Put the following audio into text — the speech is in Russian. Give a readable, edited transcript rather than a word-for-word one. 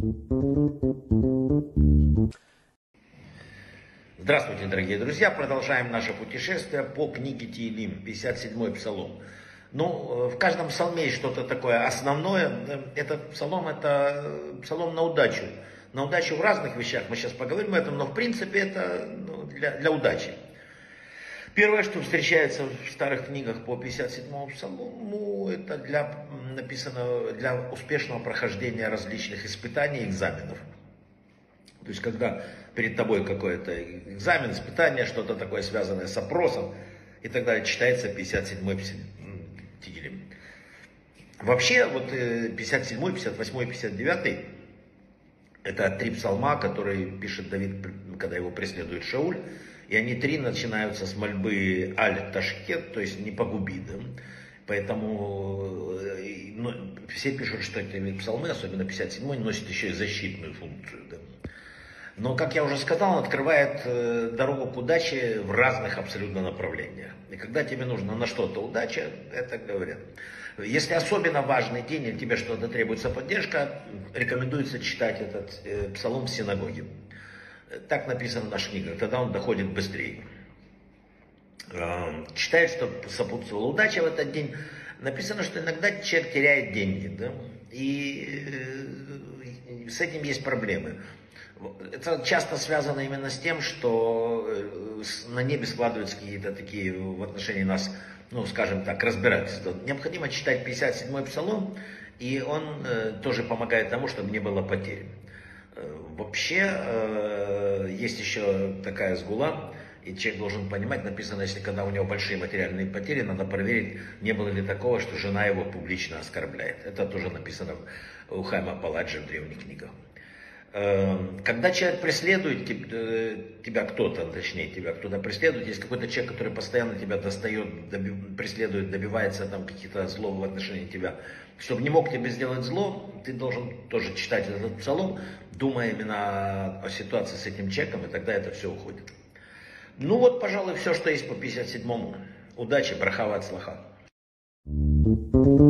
Здравствуйте, дорогие друзья! Продолжаем наше путешествие по книге Теилим, 57-й псалом. Ну, в каждом псалме есть что-то такое основное. Этот псалом, это псалом на удачу. На удачу в разных вещах, мы сейчас поговорим об этом, но в принципе это для удачи. Первое, что встречается в старых книгах по 57-му псалму, это написано для успешного прохождения различных испытаний и экзаменов. То есть, когда перед тобой какой-то экзамен, испытание, что-то такое связанное с опросом и так далее, читается 57-й Теилим. Вообще, вот 57-й, 58-й, 59-й, это три псалма, которые пишет Давид, когда его преследует Шауль. И они три начинаются с мольбы «Аль-Ташкет», то есть «не погуби». Да? Поэтому все пишут, что эти псалмы, особенно 57-й, носят еще и защитную функцию. Да? Но, как я уже сказал, он открывает дорогу к удаче в разных абсолютно направлениях. И когда тебе нужно на что-то удача, это говорят. Если особенно важный день, или тебе что-то требуется поддержка, рекомендуется читать этот псалом в синагоге. Так написано в наших книгах, тогда он доходит быстрее. Читает, что сопутствовала удача в этот день. Написано, что иногда человек теряет деньги, да? И с этим есть проблемы. Это часто связано именно с тем, что на небе складываются какие-то такие в отношении нас, ну, скажем так, разбирательства. Необходимо читать 57-й псалом, и он тоже помогает тому, чтобы не было потерь. Вообще, есть еще такая сгула, и человек должен понимать, написано, если когда у него большие материальные потери, надо проверить, не было ли такого, что жена его публично оскорбляет. Это тоже написано у Хайма Паладжи в древних книгах. Когда человек преследует тебя, кто-то преследует, есть какой-то человек, который постоянно тебя достает, преследует, добивается там каких-то злов в отношении тебя, чтобы не мог тебе сделать зло, ты должен тоже читать этот псалом, думая именно о ситуации с этим человеком, и тогда это все уходит. Ну вот, пожалуй, все, что есть по 57-му. Удачи, браха ва ацлаха.